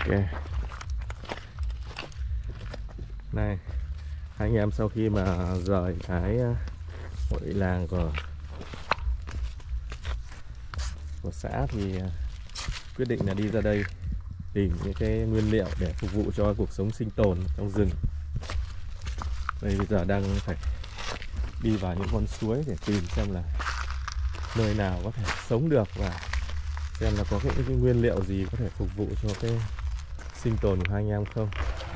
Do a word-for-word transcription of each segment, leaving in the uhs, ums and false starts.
Ok. Này, hai anh em sau khi mà rời cái hội làng của của xã thì quyết định là đi ra đây tìm những cái nguyên liệu để phục vụ cho cuộc sống sinh tồn trong rừng. Đây bây giờ đang phải đi vào những con suối để tìm xem là nơi nào có thể sống được và xem là có cái, cái nguyên liệu gì có thể phục vụ cho cái sinh tồn của hai anh em không.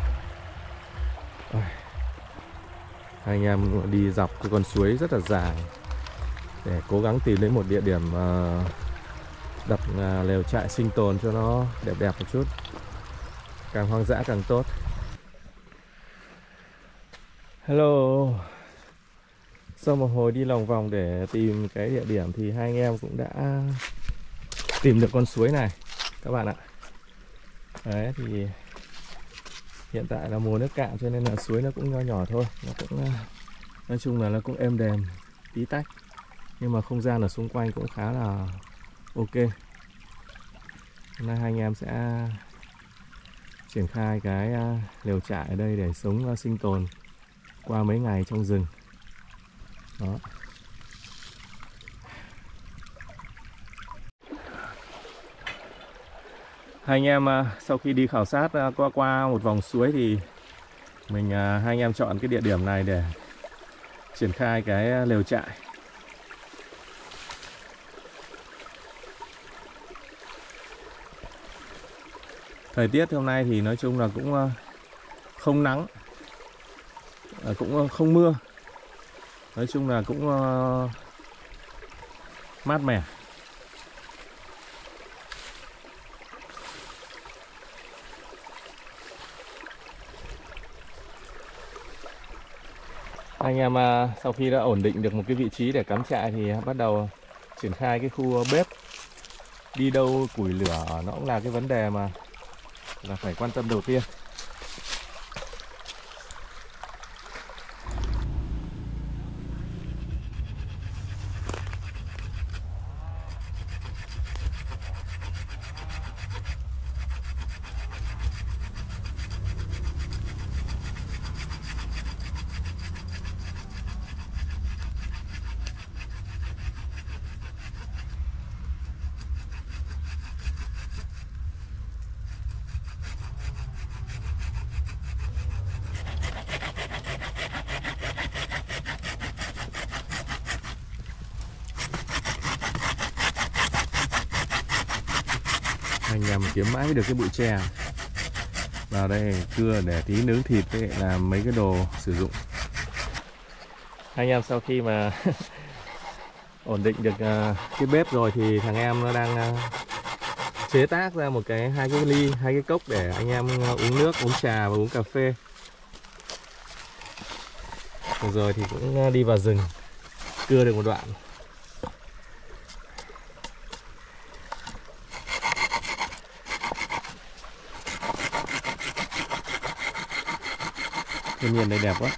Hai anh em đi dọc cái con suối rất là dài để cố gắng tìm đến một địa điểm uh, đặt uh, lều trại sinh tồn cho nó đẹp đẹp một chút, càng hoang dã càng tốt. Hello. Sau một hồi đi lòng vòng để tìm cái địa điểm thì hai anh em cũng đã tìm được con suối này các bạn ạ. Đấy thì hiện tại là mùa nước cạn cho nên là suối nó cũng nho nhỏ thôi, nó cũng nói chung là nó cũng êm đềm tí tách, nhưng mà không gian ở xung quanh cũng khá là ok. Hôm nay hai anh em sẽ triển khai cái lều trại ở đây để sống sinh tồn qua mấy ngày trong rừng. Đó. Hai anh em sau khi đi khảo sát qua qua một vòng suối thì mình hai anh em chọn cái địa điểm này để triển khai cái lều trại. Thời tiết hôm nay thì nói chung là cũng không nắng, cũng không mưa, nói chung là cũng mát mẻ. Anh em sau khi đã ổn định được một cái vị trí để cắm trại thì bắt đầu triển khai cái khu bếp. Đi đâu củi lửa nó cũng là cái vấn đề mà là phải quan tâm đầu tiên. Anh em kiếm mãi mới được cái bụi tre vào đây cưa để tí nướng thịt với làm mấy cái đồ sử dụng. Anh em sau khi mà ổn định được cái bếp rồi thì thằng em nó đang chế tác ra một cái hai cái ly, hai cái cốc để anh em uống nước, uống trà và uống cà phê. Rồi thì cũng đi vào rừng cưa được một đoạn. Thiên nhiên đây đẹp quá.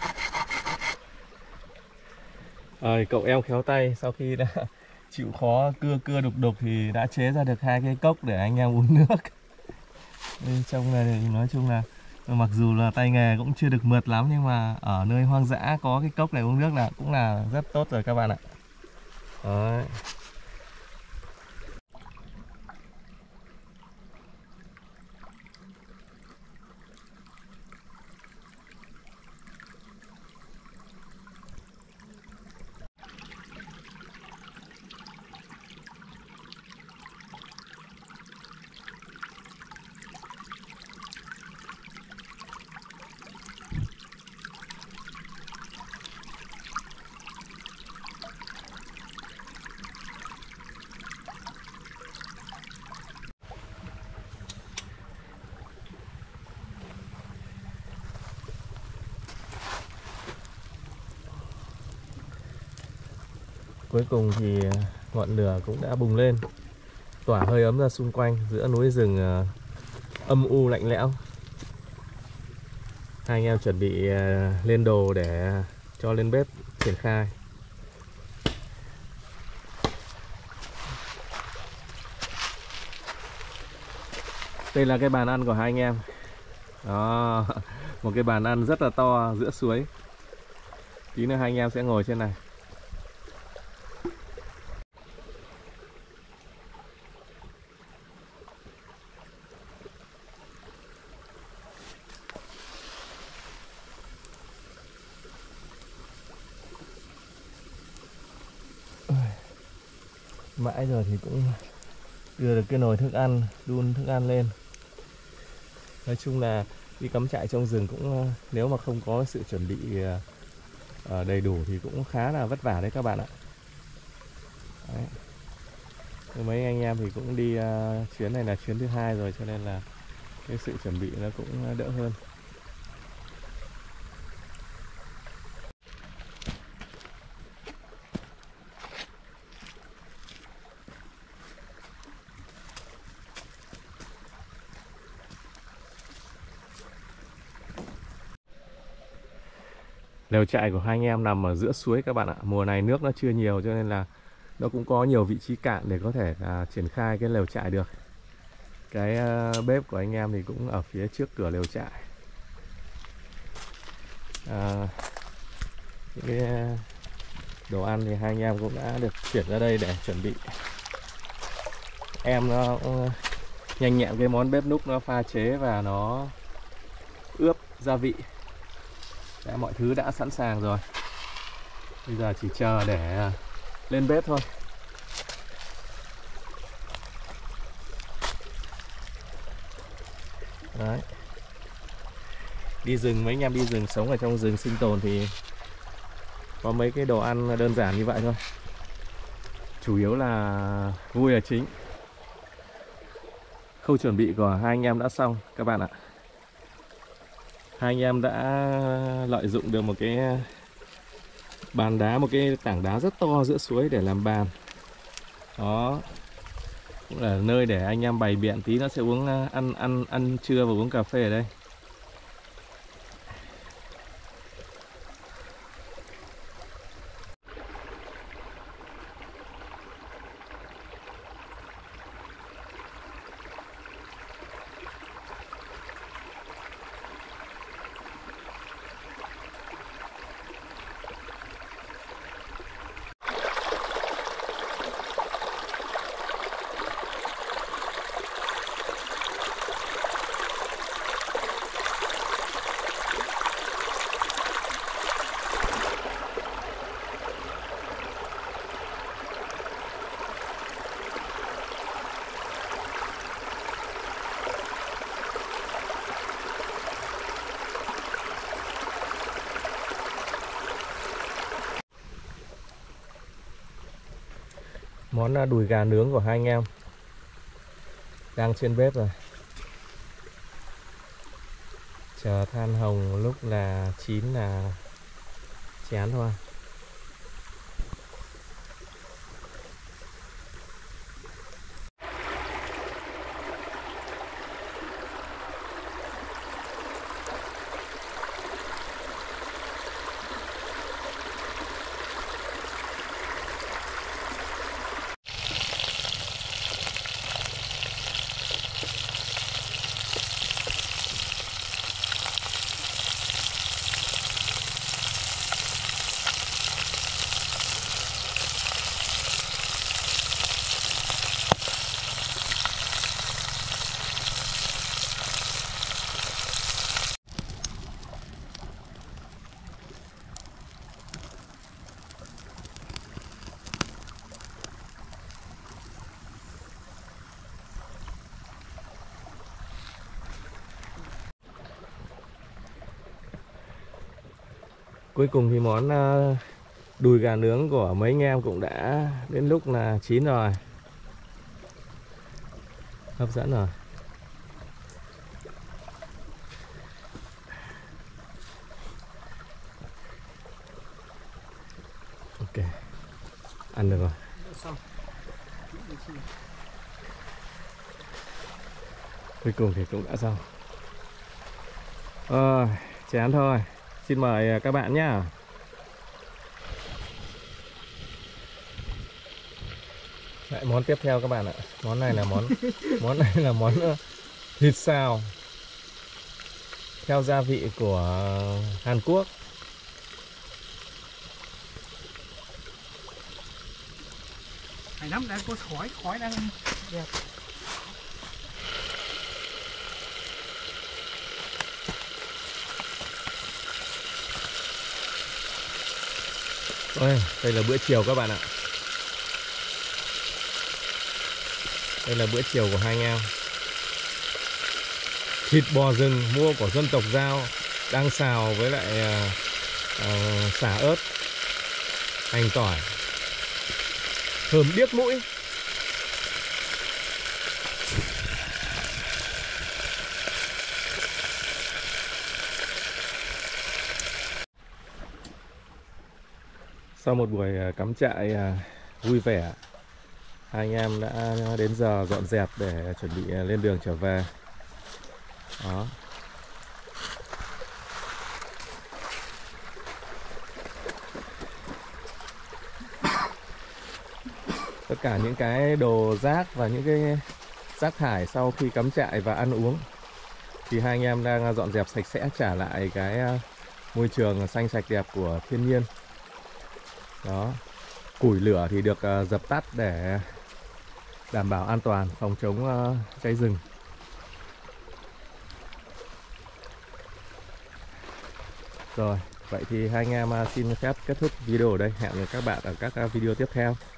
Rồi, cậu em khéo tay sau khi đã chịu khó cưa cưa đục đục thì đã chế ra được hai cái cốc để anh em uống nước. Đây, trong này nói chung là mặc dù là tay nghề cũng chưa được mượt lắm, nhưng mà ở nơi hoang dã có cái cốc này uống nước là cũng là rất tốt rồi các bạn ạ. Đấy. Cuối cùng thì ngọn lửa cũng đã bùng lên, tỏa hơi ấm ra xung quanh giữa núi rừng âm u lạnh lẽo. Hai anh em chuẩn bị lên đồ để cho lên bếp triển khai. Đây là cái bàn ăn của hai anh em. Đó, một cái bàn ăn rất là to giữa suối. Tí nữa hai anh em sẽ ngồi trên này. Mãi rồi thì cũng đưa được cái nồi thức ăn, đun thức ăn lên. Nói chung là đi cắm trại trong rừng cũng, nếu mà không có sự chuẩn bị đầy đủ thì cũng khá là vất vả đấy các bạn ạ. Đấy. Mấy anh em thì cũng đi uh, chuyến này là chuyến thứ hai rồi, cho nên là cái sự chuẩn bị nó cũng đỡ hơn. Lều trại của hai anh em nằm ở giữa suối các bạn ạ. Mùa này nước nó chưa nhiều cho nên là nó cũng có nhiều vị trí cạn để có thể là triển khai cái lều trại được. Cái uh, bếp của anh em thì cũng ở phía trước cửa lều trại. À, những cái đồ ăn thì hai anh em cũng đã được chuyển ra đây để chuẩn bị. Em nó uh, nhanh nhẹn cái món bếp núc nó pha chế và nó ướp gia vị. Đã, mọi thứ đã sẵn sàng rồi. Bây giờ chỉ chờ để lên bếp thôi. Đấy. Đi rừng, mấy anh em đi rừng, sống ở trong rừng sinh tồn thì có mấy cái đồ ăn đơn giản như vậy thôi. Chủ yếu là vui là chính. Khâu chuẩn bị của hai anh em đã xong các bạn ạ. Hai anh em đã lợi dụng được một cái bàn đá, một cái tảng đá rất to giữa suối để làm bàn. Đó cũng là nơi để anh em bày biện, tí nó sẽ uống ăn ăn ăn trưa và uống cà phê ở đây. Món đùi gà nướng của hai anh em đang trên bếp rồi. Chờ than hồng lúc là chín là chén thôi. Cuối cùng thì món đùi gà nướng của mấy anh em cũng đã đến lúc là chín rồi. Hấp dẫn rồi. Ok, ăn được rồi. Cuối cùng thì cũng đã xong. Ờ, chén thôi. Xin mời các bạn nhé. Lại món tiếp theo các bạn ạ. Món này là món món này là món thịt xào theo gia vị của Hàn Quốc. Hay lắm, đang có khói, khói đang đẹp. Ôi, đây là bữa chiều các bạn ạ. Đây là bữa chiều của hai anh em. Thịt bò rừng mua của dân tộc Dao đang xào với lại uh, uh, sả ớt, hành tỏi, thơm điếc mũi. Sau một buổi cắm trại vui vẻ, hai anh em đã đến giờ dọn dẹp để chuẩn bị lên đường trở về. Đó. Tất cả những cái đồ rác và những cái rác thải sau khi cắm trại và ăn uống thì hai anh em đang dọn dẹp sạch sẽ, trả lại cái môi trường xanh sạch đẹp của thiên nhiên. Đó. Củi lửa thì được dập tắt để đảm bảo an toàn, phòng chống cháy rừng. Rồi, vậy thì hai anh em xin phép kết thúc video ở đây. Hẹn gặp các bạn ở các video tiếp theo.